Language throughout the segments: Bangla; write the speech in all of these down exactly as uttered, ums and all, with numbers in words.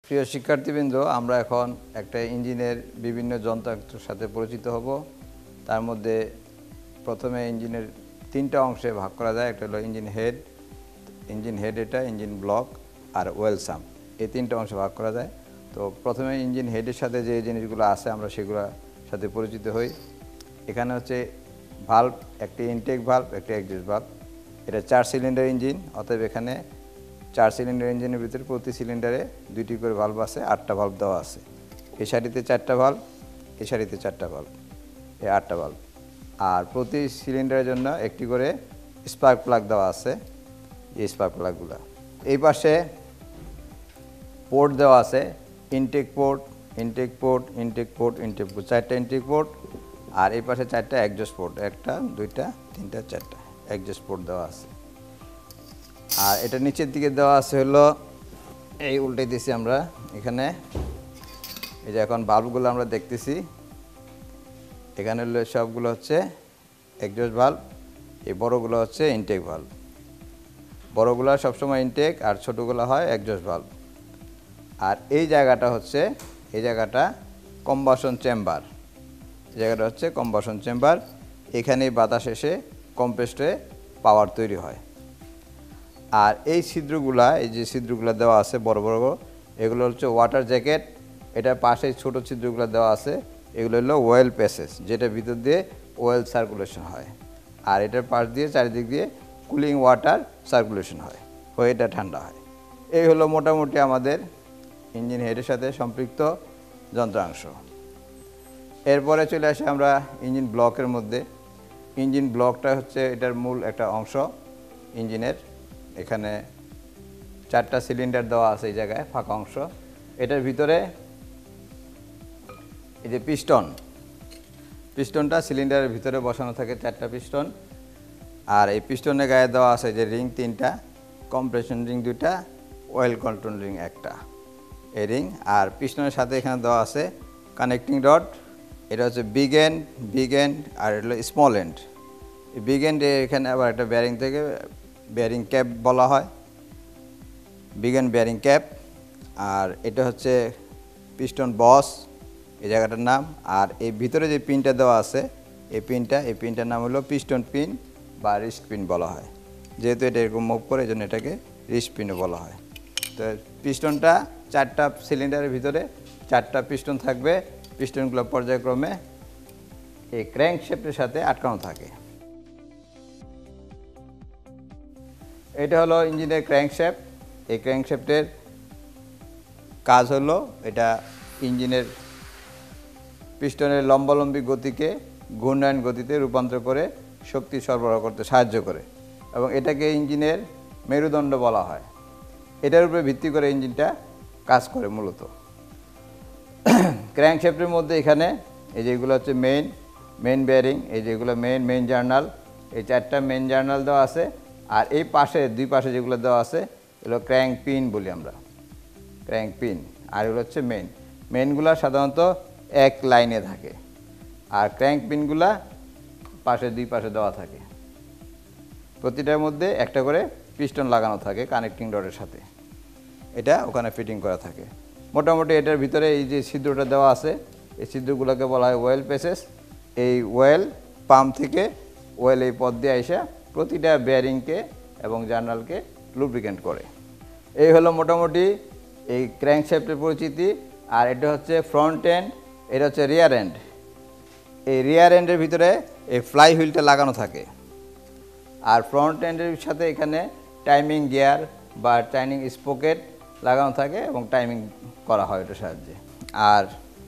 প্রিয় শিক্ষার্থীবৃন্দ, আমরা এখন একটা ইঞ্জিনের বিভিন্ন যন্ত্রাংশের সাথে পরিচিত হব। তার মধ্যে প্রথমে ইঞ্জিনের তিনটা অংশে ভাগ করা যায়। একটা হলো ইঞ্জিন হেড, ইঞ্জিন হেড এটা ইঞ্জিন ব্লক আর ওয়েল সাম, এই তিনটা অংশে ভাগ করা যায়। তো প্রথমে ইঞ্জিন হেডের সাথে যে জিনিসগুলো আছে আমরা সেগুলোর সাথে পরিচিত হই। এখানে হচ্ছে ভাল্ব, একটি ইনটেক ভাল্ব, একটি এক্সস্ট ভাল্ব। এটা চার সিলিন্ডার ইঞ্জিন, অতএব এখানে চার সিলিন্ডার ইঞ্জিনের ভিতরে প্রতি সিলিন্ডারে দুইটি করে ভাল্ব আছে, আটটা ভাল্ব দেওয়া আছে। এই সারিতে চারটা ভাল্ব, এই সারিতে চারটা ভাল্ব, এই আটটা ভাল্ব। আর প্রতি সিলিন্ডারের জন্য একটি করে স্পার্ক প্লাগ দেওয়া আছে, এই স্পার্ক প্লাগগুলো। এই পাশে পোর্ট দেওয়া আছে, intake port, intake port, intake port, intake port, চারটা ইনটেক পোর্ট। আর এই পাশে চারটা এক্সস্ট পোর্ট, একটা দুইটা তিনটা চারটা এক্সস্ট পোর্ট দেওয়া আছে। আর এটা নিচের দিকে দেওয়া আছে হলো, এই উল্টে দিয়েছি আমরা এখানে। এই যে এখন বাল্বগুলো আমরা দেখতেছি, এখানে হলো সবগুলো হচ্ছে এক্সস্ট ভাল্ব, এই বড়গুলো হচ্ছে ইনটেক ভাল্ব। বড়গুলো সবসময় ইনটেক আর ছোটোগুলো হয় এক্সস্ট ভাল্ব। আর এই জায়গাটা হচ্ছে, এই জায়গাটা কম্বাসন চেম্বার, এই জায়গাটা হচ্ছে কম্বাসন চেম্বার। এখানে বাতাস এসে কম্প্রেসড হয়ে পাওয়ার তৈরি হয়। আর এই ছিদ্রগুলা, এই যে ছিদ্রগুলো দেওয়া আছে বড় বড়, এগুলো হচ্ছে ওয়াটার জ্যাকেট। এটার পাশে ছোট ছিদ্রগুলো দেওয়া আছে, এগুলো হলো ওয়েল প্যাসেজ, যেটা ভিতর দিয়ে ওয়েল সার্কুলেশন হয়। আর এটার পাশ দিয়ে চারিদিক দিয়ে কুলিং ওয়াটার সার্কুলেশন হয়, হয়ে এটা ঠান্ডা হয়। এই হলো মোটামুটি আমাদের ইঞ্জিন হেডের সাথে সম্পৃক্ত যন্ত্রাংশ। এরপরে চলে আসে আমরা ইঞ্জিন ব্লকের মধ্যে। ইঞ্জিন ব্লকটা হচ্ছে এটার মূল একটা অংশ ইঞ্জিনের। এখানে চারটা সিলিন্ডার দেওয়া আছে, এই জায়গায় ফাঁকা অংশ। এটার ভিতরে এই যে পিস্টন, পিস্টনটা সিলিন্ডারের ভিতরে বসানো থাকে, চারটা পিস্টন। আর এই পিস্টনের গায়ে দেওয়া আছে যে রিং তিনটা, কম্প্রেশন রিং দুইটা, অয়েল কন্ট্রোল রিং একটা, এই রিং। আর পিস্টনের সাথে এখানে দেওয়া আছে কানেক্টিং রড। এটা হচ্ছে বিগ এন্ড, বিগ এন্ড আর এটা হলো স্মল এন্ড। এই বিগ এন্ড এখানে আবার একটা বেয়ারিং থেকে বেয়ারিং ক্যাপ বলা হয়, বিগ এন্ড বেয়ারিং ক্যাপ। আর এটা হচ্ছে পিস্টন বস, এই জায়গাটার নাম। আর এই ভিতরে যে পিনটা দেওয়া আছে, এই পিনটা, এই পিনটার নাম হলো পিস্টন পিন বা রিস্ট পিন বলা হয়। যেহেতু এটা এরকম মুভ করে, এই জন্য এটাকে রিস্ট পিনও বলা হয়। তো পিস্টনটা চারটা সিলিন্ডারের ভিতরে চারটা পিস্টন থাকবে। পিস্টনগুলো পর্যায়ক্রমে এই ক্র্যাঙ্ক শ্যাফটের সাথে আটকানো থাকে। এটা হলো ইঞ্জিনের ক্র্যাঙ্ক শ্যাফট। এই ক্র্যাঙ্ক শ্যাফটের কাজ হলো, এটা ইঞ্জিনের পিস্টনের লম্বালম্বী গতিকে ঘূর্ণায়ন গতিতে রূপান্তর করে শক্তি সরবরাহ করতে সাহায্য করে, এবং এটাকে ইঞ্জিনের মেরুদণ্ড বলা হয়। এটার উপরে ভিত্তি করে ইঞ্জিনটা কাজ করে মূলত। ক্র্যাঙ্ক শ্যাফটের মধ্যে এখানে এই যেগুলো হচ্ছে মেইন, মেইন বেয়ারিং, এই যেগুলো মেইন, মেইন জার্নাল, এই চারটা মেইন জার্নাল দেওয়া আছে। আর এই পাশে দুই পাশে যেগুলো দেওয়া আছে এগুলো ক্র্যাঙ্ক পিন বলি আমরা, ক্র্যাঙ্ক পিন। আর এগুলো হচ্ছে মেইন। মেইনগুলো সাধারণত এক লাইনে থাকে, আর ক্র্যাঙ্ক পিনগুলা পাশে দুই পাশে দেওয়া থাকে। প্রতিটার মধ্যে একটা করে পিস্টন লাগানো থাকে কানেক্টিং রডের সাথে, এটা ওখানে ফিটিং করা থাকে। মোটামুটি এটার ভিতরে এই যে ছিদ্রটা দেওয়া আছে, এই ছিদ্রগুলোকে বলা হয় ওয়েল প্যাসেজ। এই ওয়েল পাম্প থেকে ওয়েল এই পথ দিয়ে এসে প্রতিটা বেয়ারিংকে এবং জার্নালকে লুব্রিকেন্ট করে। এই হলো মোটামুটি এই ক্র্যাঙ্ক শ্যাফটের পরিচিতি। আর এটা হচ্ছে ফ্রন্ট এন্ড, এটা হচ্ছে রিয়ার এন্ড। এই রিয়ার এন্ডের ভিতরে এই ফ্লাই হুইলটা লাগানো থাকে। আর ফ্রন্ট এন্ডের সাথে এখানে টাইমিং গিয়ার বা টাইমিং স্পকেট লাগানো থাকে এবং টাইমিং করা হয় এটার সাহায্যে। আর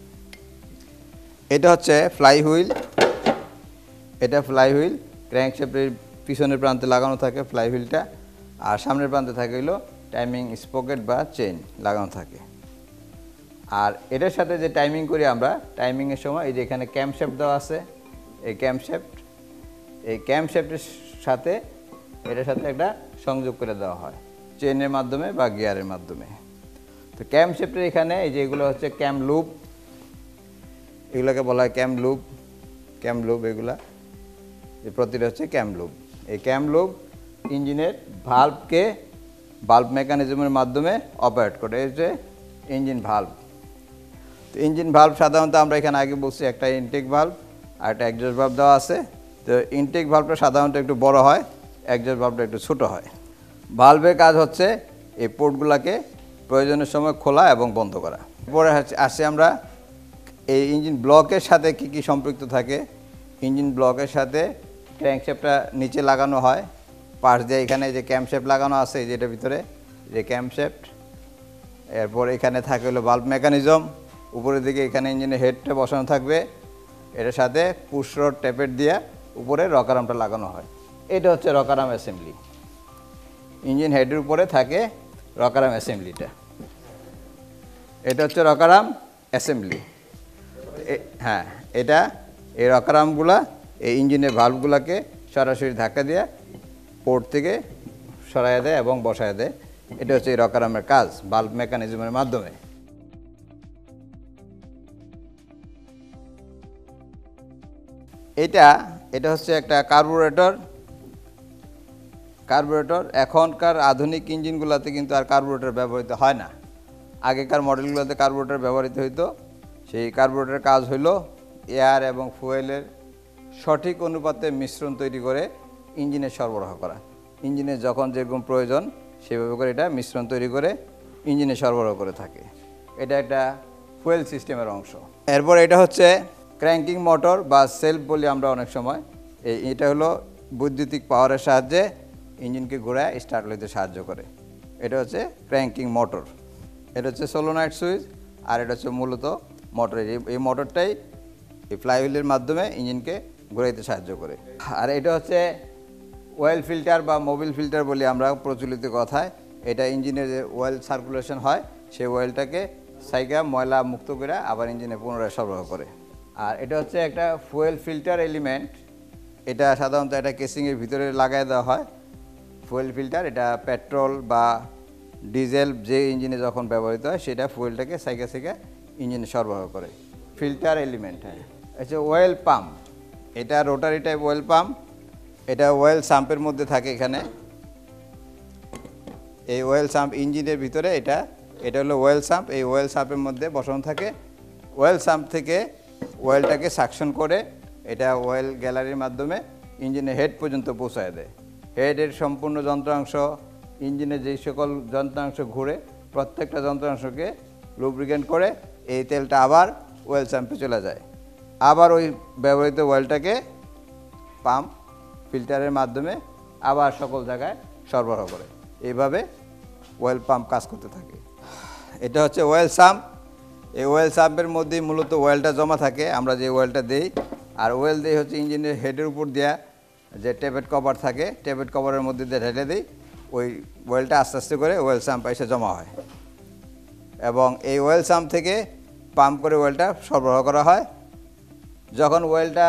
এটা হচ্ছে ফ্লাই হুইল, এটা ফ্লাই হুইল ক্র্যাঙ্ক শ্যাফটের পিছনের প্রান্তে লাগানো থাকে ফ্লাই হুইলটা, আর সামনের প্রান্তে থাকে হলো টাইমিং স্পকেট বা চেইন লাগানো থাকে। আর এটার সাথে যে টাইমিং করি আমরা, টাইমিংয়ের সময় এই যে এখানে ক্যাম্প শ্যাফট দেওয়া আছে, এই ক্যাম্প শ্যাফট, এই ক্যাম্প শ্যাফটের সাথে এটার সাথে একটা সংযোগ করে দেওয়া হয় চেইনের মাধ্যমে বা গিয়ারের মাধ্যমে। তো ক্যাম্প শ্যাফটের এখানে এই যে এগুলো হচ্ছে ক্যাম্প লুপ, এগুলোকে বলা হয় ক্যাম্প লুপ, ক্যাম্প লুপ এগুলা, এই প্রতিটা হচ্ছে ক্যাম্প লুপ। এই ক্যাম্প লুপ ইঞ্জিনের ভাল্বকে বাল্ব মেকানিজমের মাধ্যমে অপারেট করে। এই যে ইঞ্জিন ভালভ। তো ইঞ্জিন ভালভ সাধারণত আমরা এখানে আগে বলছি একটা ইনটেক ভালভ আর একটা এক্সজস্ট ভালভ দেওয়া আছে। তো ইনটেক ভালভটা সাধারণত একটু বড় হয়, এক্সজস্ট ভালভটা একটু ছোটো হয়। ভালভের কাজ হচ্ছে এই পোর্টগুলোকে প্রয়োজনের সময় খোলা এবং বন্ধ করা। এরপরে আসছে আমরা এই ইঞ্জিন ব্লকের সাথে কি কি সম্পৃক্ত থাকে। ইঞ্জিন ব্লকের সাথে ক্র্যাঙ্কশ্যাফটটা নিচে লাগানো হয়, পাশ দিয়ে এখানে যে ক্যাম্পশ্যাফট লাগানো আছে যেটার ভিতরে যে ক্যাম্পশ্যাফট। এরপর এখানে থাকে হলো ভালভ মেকানিজম, উপরের দিকে এখানে ইঞ্জিনের হেডটা বসানো থাকবে, এটার সাথে পুশ রড ট্যাপেট দিয়ে উপরে রকারামটা লাগানো হয়। এটা হচ্ছে রকারাম অ্যাসেম্বলি। ইঞ্জিন হেডের উপরে থাকে রকারাম অ্যাসেম্বলিটা, এটা হচ্ছে রকারাম অ্যাসেম্বলি। হ্যাঁ, এটা এই রকারামগুলা এই ইঞ্জিনের ভালভগুলোকে সরাসরি ধাক্কা দিয়ে পোর্ট থেকে সরাইয়া দেয় এবং বসায় দেয়। এটা হচ্ছে এই রকারামের কাজ ভালভ মেকানিজমের মাধ্যমে। এটা এটা হচ্ছে একটা কার্বুরেটর। কার্বুরেটর এখনকার আধুনিক ইঞ্জিনগুলোতে কিন্তু আর কার্বুরেটর ব্যবহৃত হয় না। আগেকার মডেলগুলোতে কার্বুরেটর ব্যবহৃত হইতো। সেই কার্বুরেটরের কাজ হইলো এয়ার এবং ফুয়েলের সঠিক অনুপাতে মিশ্রণ তৈরি করে ইঞ্জিনে সরবরাহ করা। ইঞ্জিনের যখন যেরকম প্রয়োজন সেভাবে করে এটা মিশ্রণ তৈরি করে ইঞ্জিনে সরবরাহ করে থাকে। এটা একটা ফুয়েল সিস্টেমের অংশ। এরপর এটা হচ্ছে ক্র্যাঙ্কিং মোটর বা সেলফ বলি আমরা অনেক সময়। এই এটা হলো বৈদ্যুতিক পাওয়ারের সাহায্যে ইঞ্জিনকে ঘোরায় স্টার্ট লইতে সাহায্য করে। এটা হচ্ছে ক্র্যাঙ্কিং মোটর। এটা হচ্ছে সোলোনয়েড সুইচ আর এটা হচ্ছে মূলত মোটর। এই মোটরটাই এই ফ্লাইহুইলের মাধ্যমে ইঞ্জিনকে ঘোরাইতে সাহায্য করে। আর এটা হচ্ছে অয়েল ফিল্টার বা মোবিল ফিল্টার বলি আমরা প্রচলিত কথায়। এটা ইঞ্জিনের যে অয়েল সার্কুলেশন হয় সেই অয়েলটাকে সাইগা ময়লা মুক্ত করে আবার ইঞ্জিনে পুনরায় সরবরাহ করে। আর এটা হচ্ছে একটা ফুয়েল ফিল্টার এলিমেন্ট। এটা সাধারণত একটা কেসিংয়ের ভিতরে লাগাই দেওয়া হয় ফুয়েল ফিল্টার। এটা পেট্রোল বা ডিজেল যে ইঞ্জিনে যখন ব্যবহৃত হয় সেটা ফুয়েলটাকে সাইকা সাইকা ইঞ্জিনে সরবরাহ করে। Filter element. হ্যাঁ, হচ্ছে অয়েল পাম্প। এটা রোটারি টাইপ অয়েল পাম্প। এটা অয়েল সাম্পের মধ্যে থাকে। এখানে এই অয়েল সাম্প ইঞ্জিনের ভিতরে এটা এটা হলো অয়েল সাম্প। এই অয়েল সাম্পের মধ্যে বসানো থাকে। অয়েল সাম্প থেকে অয়েলটাকে সাকশন করে এটা অয়েল গ্যালারির মাধ্যমে ইঞ্জিনের হেড পর্যন্ত পৌঁছায় দেয়। হেডের সম্পূর্ণ যন্ত্রাংশ, ইঞ্জিনের যেই সকল যন্ত্রাংশ ঘুরে প্রত্যেকটা যন্ত্রাংশকে লুব্রিকেন্ট করে এই তেলটা আবার অয়েল সাম্পে চলে যায়। আবার ওই ব্যবহৃত অয়েলটাকে পাম্প ফিল্টারের মাধ্যমে আবার সকল জায়গায় সরবরাহ করে। এইভাবে অয়েল পাম্প কাজ করতে থাকে। এটা হচ্ছে অয়েল সাম্প। এই অয়েল সাম্পের মধ্যেই মূলত অয়েলটা জমা থাকে, আমরা যে অয়েলটা দিই। আর অয়েল দিয়ে হচ্ছে ইঞ্জিনের হেডের উপর দেওয়া যে ট্যাপেট কভার থাকে, ট্যাপেট কভারের মধ্যে দিয়ে ঢেলে দিই। ওই অয়েলটা আস্তে আস্তে করে অয়েল সাম্প এসে জমা হয় এবং এই অয়েল সাম্প থেকে পাম্প করে অয়েলটা সরবরাহ করা হয়। যখন অয়েলটা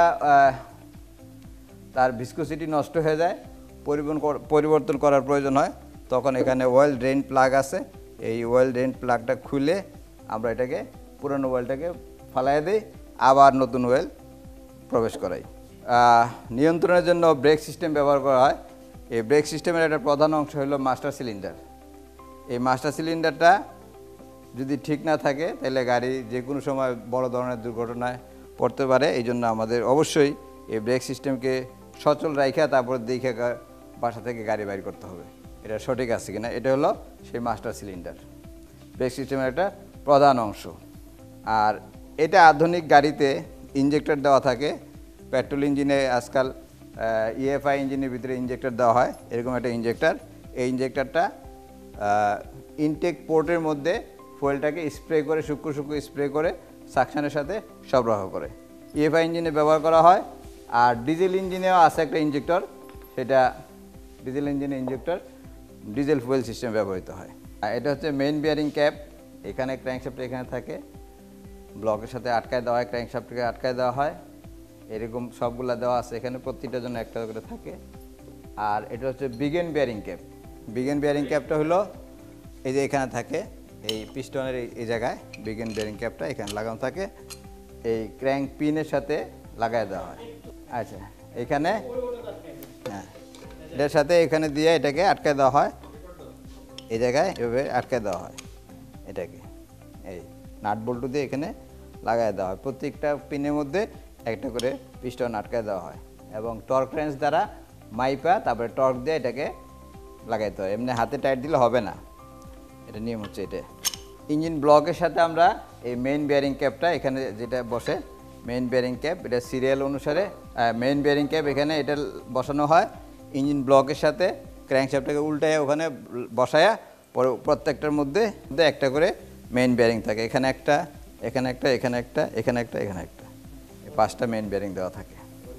তার ভিসকোসিটি নষ্ট হয়ে যায়, পরিবর্তন করার প্রয়োজন হয়, তখন এখানে অয়েল ড্রেন প্লাগ আছে। এই অয়েল ড্রেন প্লাগটা খুলে আমরা এটাকে পুরনো অয়েলটাকে ফালাই দিই, আবার নতুন অয়েল প্রবেশ করাই। নিয়ন্ত্রণের জন্য ব্রেক সিস্টেম ব্যবহার করা হয়। এই ব্রেক সিস্টেমের একটা প্রধান অংশ হলো মাস্টার সিলিন্ডার। এই মাস্টার সিলিন্ডারটা যদি ঠিক না থাকে তাহলে গাড়ি যে কোনো সময় বড় ধরনের দুর্ঘটনায় পড়তে পারে। এই জন্য আমাদের অবশ্যই এই ব্রেক সিস্টেমকে সচল রাখা তারপর দেখে বাসা থেকে গাড়ি বাইর করতে হবে এটা সঠিক আছে কিনা। এটা হলো সেই মাস্টার সিলিন্ডার, ব্রেক সিস্টেমের একটা প্রধান অংশ। আর এটা আধুনিক গাড়িতে ইঞ্জেক্টর দেওয়া থাকে। পেট্রোল ইঞ্জিনে আজকাল ইএফআই ইঞ্জিনের ভিতরে ইঞ্জেক্টর দেওয়া হয়, এরকম একটা ইঞ্জেক্টর। এই ইঞ্জেক্টরটা ইনটেক পোর্টের মধ্যে ফুয়েলটাকে স্প্রে করে শুক্র শুক্র স্প্রে করে সাকশনের সাথে সরবরাহ করে। ইএফআই ইঞ্জিনে ব্যবহার করা হয়। আর ডিজেল ইঞ্জিনেও আছে একটা ইঞ্জেক্টর, সেটা ডিজেল ইঞ্জিনে ইঞ্জেক্টর ডিজেল ফুয়েল সিস্টেম ব্যবহৃত হয়। আর এটা হচ্ছে মেইন বিয়ারিং ক্যাপ। এখানে ক্র্যাঙ্কশ্যাফট এখানে থাকে, ব্লকের সাথে আটকায় দেওয়া হয়, ক্র্যাঙ্কশ্যাফটকে আটকায় দেওয়া হয়। এরকম সবগুলা দেওয়া আছে এখানে, প্রত্যেকটার জন্য একটা করে থাকে। আর এটা হচ্ছে big end bearing cap. Big end bearing ক্যাপটা হলো এই যে এখানে থাকে, এই পিস্টনের এই জায়গায় বিগেন বিয়ারিং ক্যাপটা এখানে লাগানো থাকে, এই ক্র্যাঙ্ক পিনের সাথে লাগাই দেওয়া হয়। আচ্ছা, এখানে হ্যাঁ এটার সাথে এখানে দিয়ে এটাকে আটকায় দেওয়া হয়, এই জায়গায় এভাবে আটকায় দেওয়া হয় এটাকে। নাট বল্টু দিয়ে এখানে লাগাই দেওয়া হয়। প্রত্যেকটা পিনের মধ্যে একটা করে পিস্টন আটকায় দেওয়া হয় এবং টর্ক রেঞ্চ দ্বারা মাইপা তারপরে টর্ক দিয়ে এটাকে লাগাইতে হয়, এমনি হাতে টাইট দিলে হবে না, এটা নিয়ম হচ্ছে এটা। ইঞ্জিন ব্লকের সাথে আমরা এই মেইন বিয়ারিং ক্যাপটা এখানে যেটা বসে মেইন বিয়ারিং ক্যাপ, এটা সিরিয়াল অনুসারে মেইন বিয়ারিং ক্যাপ এখানে এটা বসানো হয় ইঞ্জিন ব্লকের সাথে। ক্র্যাঙ্কশ্যাফটটাকে উল্টায় ওখানে বসায়া পরে প্রত্যেকটার মধ্যে একটা করে মেইন বিয়ারিং থাকে, এখানে একটা, এখানে একটা, এখানে একটা, এখানে একটা, এখানে একটা, এই পাঁচটা মেইন বিয়ারিং দেওয়া থাকে।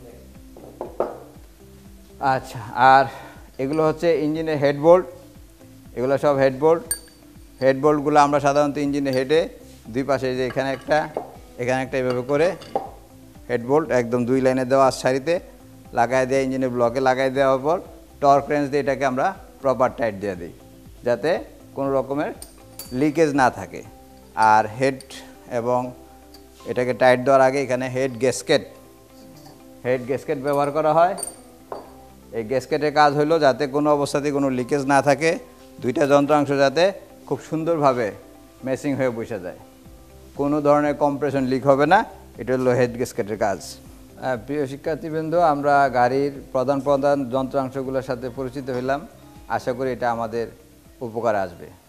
আচ্ছা, আর এগুলো হচ্ছে ইঞ্জিনের হেড বোল্ট, এগুলো সব হেড বোল্ট। হেড বোল্টগুলো আমরা সাধারণত ইঞ্জিনের হেডে দুই পাশে, যে এখানে একটা, এখানে একটা, এভাবে করে হেড বোল্ট একদম দুই লাইনে দেওয়া সারিতে লাগাই দেওয়া, ইঞ্জিনের ব্লকে লাগাই দেওয়ার পর টর্ক রেঞ্চ দিয়ে এটাকে আমরা প্রপার টাইট দিয়ে দিই যাতে কোনো রকমের লিকেজ না থাকে। আর হেড এবং এটাকে টাইট দেওয়ার আগে এখানে হেড গ্যাসকেট হেড গ্যাসকেট ব্যবহার করা হয়। এই গ্যাসকেটের কাজ হলো যাতে কোনো অবস্থাতেই কোনো লিকেজ না থাকে, দুইটা যন্ত্রাংশ যাতে খুব সুন্দরভাবে ম্যাচিং হয়ে বসে যায়, কোনো ধরনের কম্প্রেশন লিক হবে না, এটা হলো হেড গ্যাসকেটের কাজ। প্রিয় শিক্ষার্থীবৃন্দ, আমরা গাড়ির প্রধান প্রধান যন্ত্রাংশগুলোর সাথে পরিচিত হলাম, আশা করি এটা আমাদের উপকারে আসবে।